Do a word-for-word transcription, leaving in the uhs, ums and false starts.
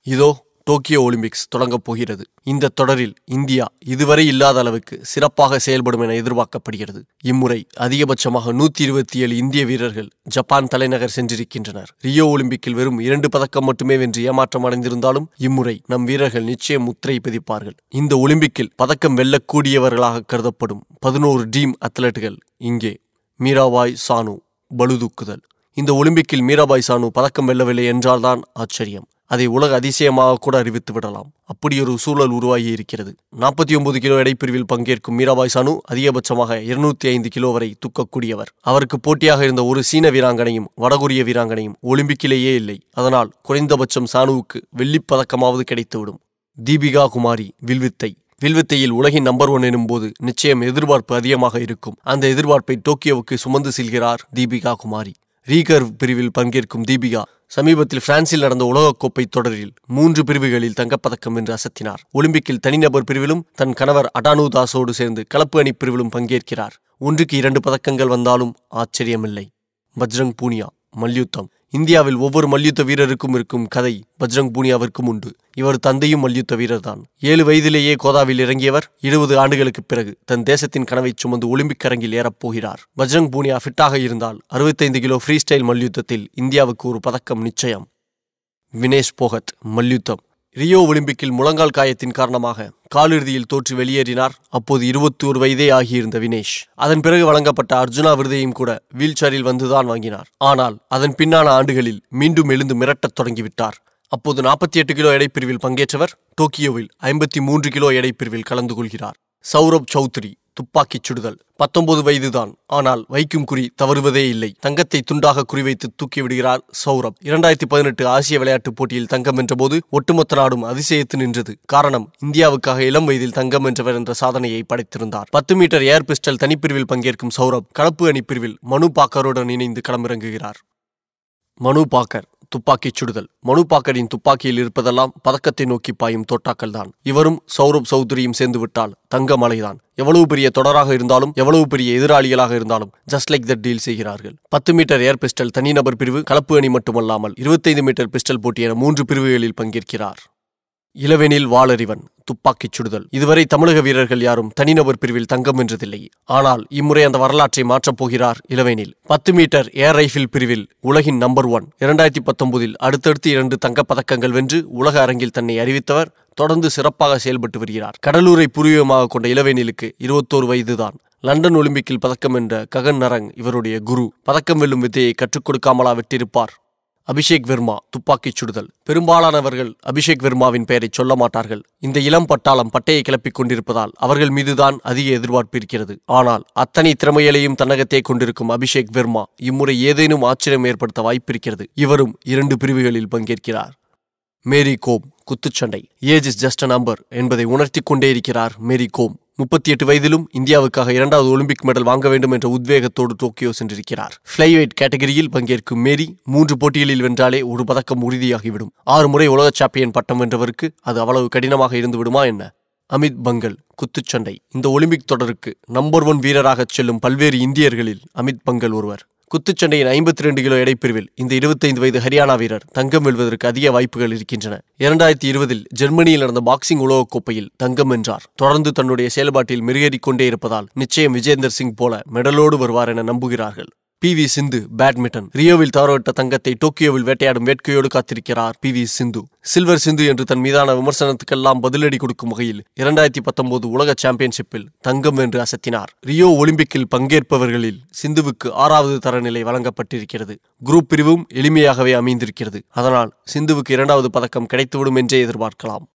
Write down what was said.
இதோ Tokyo Olympics தொடங்கப் போகிறது. இந்த தொடரில் இந்தியா இதுவரை இல்லாத அளவுக்கு சிறப்பாக செயல்படும் என எதிர்பார்க்கப்படுகிறது. இம்முறை அதிகபட்சமாக நூற்றி இருபத்தி ஏழு இந்திய வீரர்கள் ஜப்பான் தலைநகர் சென்றிருக்கின்றனர். ரியோ ஒலிம்பிக்கில் வெறும் இரண்டு பதக்கம் மட்டுமே வென்று ஏமாற்றம் அடைந்திருந்தாலும் இம்முறை நம் வீரர்கள் நிச்சயம் முத்திரை பதிப்பார்கள். இந்த ஒலிம்பிக்கில் பதக்கம் வெல்லக்கூடியவர்களாக கருதப்படும் பதினோரு டீம் அத்லட்டுகள் இங்கே. மீராபாய் சானு பளுதூக்குதல். இந்த ஒலிம்பிக்கில் மீராபாய் சானு பதக்கம் வெல்லவில்லை என்றால்தான் ஆச்சரியம். அதை உலக அதிசயமாக கூட அறிவித்து விடலாம். அப்படியொரு சூழல் உருவாகி இருக்கிறது. நாற்பத்தி ஒன்பது கிலோ எடைப்பிரிவில் பங்கேற்கும் மீராபாய் சானு அதிகபட்சமாக இருநூத்தி ஐந்து கிலோ வரை தூக்கக்கூடியவர். அவருக்கு போட்டியாக இருந்த ஒரு சீன வீராங்கனையும் வடகொரிய வீராங்கனையும் ஒலிம்பிக்கிலேயே இல்லை. அதனால் குறைந்தபட்சம் சானுவுக்கு வெள்ளிப்பதக்கமாவது கிடைத்துவிடும். தீபிகா குமாரி வில்வித்தை. வில்வித்தையில் உலகின் நம்பர் ஒன் எனும் போது நிச்சயம் எதிர்பார்ப்பு அதிகமாக இருக்கும். அந்த எதிர்பார்ப்பை டோக்கியோவுக்கு சுமந்து செல்கிறார் தீபிகா குமாரி. ரீகர்வ் பிரிவில் பங்கேற்கும் தீபிகா சமீபத்தில் பிரான்சில் நடந்த உலகக்கோப்பை தொடரில் மூன்று பிரிவுகளில் தங்கப்பதக்கம் வென்று அசத்தினார். ஒலிம்பிக்கில் தனிநபர் பிரிவிலும் தன் கணவர் அடானு தாஸோடு சேர்ந்து கலப்பு அணி பிரிவிலும் பங்கேற்கிறார். ஒன்றுக்கு இரண்டு பதக்கங்கள் வந்தாலும் ஆச்சரியமில்லை. பஜ்ரங் பூனியா மல்யுத்தம். இந்தியாவில் ஒவ்வொரு மல்யுத்த வீரருக்கும் இருக்கும் கதை பஜ்ரங் பூனியாவிற்கும் உண்டு. இவர் தந்தையும் மல்யுத்த வீரர் தான். ஏழு வயதிலேயே கோதாவில் இறங்கியவர் இருபது ஆண்டுகளுக்கு பிறகு தன் தேசத்தின் கனவை சுமந்து ஒலிம்பிக் அரங்கில் ஏறப்போகிறார். பஜ்ரங் பூனியா ஃபிட்டாக இருந்தால் அறுபத்தைந்து கிலோ ஃப்ரீ ஸ்டைல் மல்யுத்தத்தில் இந்தியாவுக்கு ஒரு பதக்கம் நிச்சயம். வினேஷ் போகத் மல்யுத்தம். ரியோ ஒலிம்பிக்கில் முழங்கால் காயத்தின் காரணமாக காலிறுதியில் தோற்று வெளியேறினார். அப்போது இருபத்தி ஒரு வயதே ஆகியிருந்த வினேஷ் அதன் பிறகு வழங்கப்பட்ட அர்ஜுனா விருதையும் கூட வீல் சேரில் வந்துதான் வாங்கினார். ஆனால் அதன் பின்னான ஆண்டுகளில் மீண்டும் எழுந்து மிரட்டத் தொடங்கிவிட்டார். அப்போது நாற்பத்தி எட்டு கிலோ எடைப்பிரிவில் பங்கேற்றவர் டோக்கியோவில் ஐம்பத்தி மூன்று கிலோ எடைப்பிரிவில் கலந்து கொள்கிறார். சௌரப் சௌத்ரி துப்பாக்கிச் சுடுதல். பத்தொன்பது வயதுதான், ஆனால் வைக்கும் குறி தவறுவதே இல்லை. தங்கத்தை துண்டாக குறிவைத்து தூக்கிவிடுகிறார் சௌரப். இரண்டாயிரத்தி பதினெட்டு ஆசிய விளையாட்டுப் போட்டியில் தங்கம் வென்ற போது ஒட்டுமொத்த நாடும் அதிசயித்து நின்றது. காரணம், இந்தியாவுக்காக இளம் வயதில் தங்கம் வென்றவர் என்ற சாதனையை படைத்திருந்தார். பத்து மீட்டர் ஏர் பிஸ்டல் தனிப்பிரிவில் பங்கேற்கும் சௌரப் கலப்பு அணி பிரிவில் மனு பாக்கருடன் இணைந்து களமிறங்குகிறார். மனு பாக்கர் துப்பாக்கிச் சுடுதல். மனு பாக்கரின் துப்பாக்கியில் இருப்பதெல்லாம் பதக்கத்தை நோக்கி பாயும் தோட்டாக்கள் தான். இவரும் சௌரப் சௌத்ரியும் சேர்ந்து விட்டால் தங்க மலைதான். எவ்வளவு பெரிய தொடராக இருந்தாலும் எவ்வளவு பெரிய எதிராளிகளாக இருந்தாலும் ஜஸ்ட் லைக் தட் டீல் செய்கிறார்கள். பத்து மீட்டர் ஏர் பிஸ்டல் தனிநபர் பிரிவு, கலப்பு அணி மட்டுமல்லாமல் இருபத்தைந்து மீட்டர் பிஸ்டல் போட்டி என மூன்று பிரிவுகளில் பங்கேற்கிறார். இளவெனில் வாளறிவன் துப்பாக்கிச் சுடுதல். இதுவரை தமிழக வீரர்கள் யாரும் தனிநபர் பிரிவில் தங்கம் வென்றதில்லை. ஆனால் இம்முறை அந்த வரலாற்றை மாற்றப் போகிறார் இளவெனில். பத்து மீட்டர் ஏர் ரைஃபிள் பிரிவில் உலகின் நம்பர் ஒன். இரண்டாயிரத்தி பத்தொன்பதில் அடுத்தடுத்து இரண்டு தங்கப் பதக்கங்கள் வென்று உலக அரங்கில் தன்னை அறிவித்தவர் தொடர்ந்து சிறப்பாக செயல்பட்டு வருகிறார். கடலூரை பூர்வீகமாக கொண்ட இளவெனிலுக்கு இருபத்தோரு வயதுதான். லண்டன் ஒலிம்பிக்கில் பதக்கம் வென்ற ககன் நரங் இவருடைய குரு. பதக்கம் வெல்லும் வித்தையை கற்றுக் கொடுக்காமலா விட்டிருப்பார்? அபிஷேக் வர்மா துப்பாக்கிச் சுடுதல். பெரும்பாலானவர்கள் அபிஷேக் வர்மாவின் பெயரை சொல்ல மாட்டார்கள். இந்த இளம் பட்டாளம் பட்டையை கிளப்பிக் கொண்டிருப்பதால் அவர்கள் மீதுதான் அதிக எதிர்பார்ப்பு இருக்கிறது. ஆனால் அத்தனை திறமைகளையும் தன்னகத்தே கொண்டிருக்கும் அபிஷேக் வர்மா இம்முறை ஏதேனும் ஆச்சரியம் ஏற்படுத்த வாய்ப்பிருக்கிறது. இவரும் இரண்டு பிரிவுகளில் பங்கேற்கிறார். மேரி கோம் குத்துச்சண்டை. Age is just a number என்பதை உணர்த்தி கொண்டே இருக்கிறார் மேரி கோம். முப்பத்தி எட்டு வயதிலும் இந்தியாவுக்காக இரண்டாவது ஒலிம்பிக் மெடல் வாங்க வேண்டும் என்ற உத்வேகத்தோடு டோக்கியோ சென்றிருக்கிறார். ஃப்ளைவெயிட் கேட்டகரியில் பங்கேற்கும் மேரி மூன்று போட்டிகளில் வென்றாலே ஒரு பதக்கம் உறுதியாகிவிடும். ஆறு முறை உலக சாம்பியன் பட்டம் வென்றவருக்கு அது அவ்வளவு கடினமாக இருந்து விடுமா என்ன? அமித் பங்கல் குத்துச்சண்டை. இந்த ஒலிம்பிக் தொடருக்கு நம்பர் ஒன் வீரராக செல்லும் பல்வேறு இந்தியர்களில் அமித் பங்கல் ஒருவர். குத்துச்சண்டையின் ஐம்பத்தி ரெண்டு கிலோ எடைப்பிரிவில் இந்த இருபத்தைந்து வயது ஹரியானா வீரர் தங்கம் வெல்வதற்கு அதிக வாய்ப்புகள் இருக்கின்றன. இரண்டாயிரத்தி இருபதில் ஜெர்மனியில் நடந்த பாக்ஸிங் உலகக்கோப்பையில் தங்கம் வென்றார். தொடர்ந்து தன்னுடைய செயல்பாட்டில் மெருகேறிக் கொண்டே இருப்பதால் நிச்சயம் விஜேந்தர் சிங் போல மெடலோடு வருவார் என நம்புகிறார்கள். P V Sindhu badminton. ரியோவில் தவறவிட்ட தங்கத்தை டோக்கியோவில் வேட்டையாடும் வேட்கையோடு காத்திருக்கிறார் P V Sindhu. Silver Sindhu என்று தன் மீதான விமர்சனத்துக்கெல்லாம் பதிலடி கொடுக்கும் வகையில் இரண்டாயிரத்தி பத்தொன்பது உலக சாம்பியன்ஷிப்பில் தங்கம் வென்று அசத்தினார். ரியோ ஒலிம்பிக்கில் பங்கேற்பவர்களில் சிந்துவுக்கு ஆறாவது தரநிலை வழங்கப்பட்டிருக்கிறது. குரூப் பிரிவும் எளிமையாகவே அமைந்திருக்கிறது. அதனால் சிந்துவுக்கு இரண்டாவது பதக்கம் கிடைத்துவிடும் என்றே எதிர்பார்க்கலாம்.